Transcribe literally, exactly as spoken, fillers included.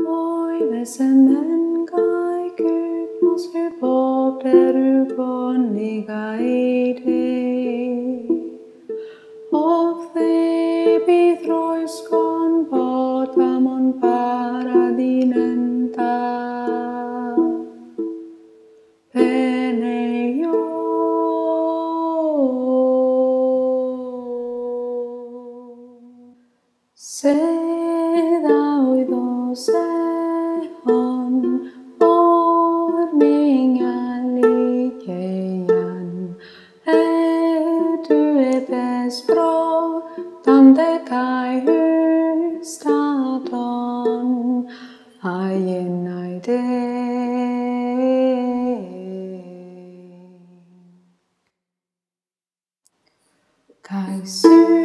Semen kai Gud måste bort där du vanliga i dig. Of Thebe throiskon potamon paradinenta. Peneus. Se thou iddo se on ordning alikejan, et du etes bra, tante kai hustaton, aien aide. Kai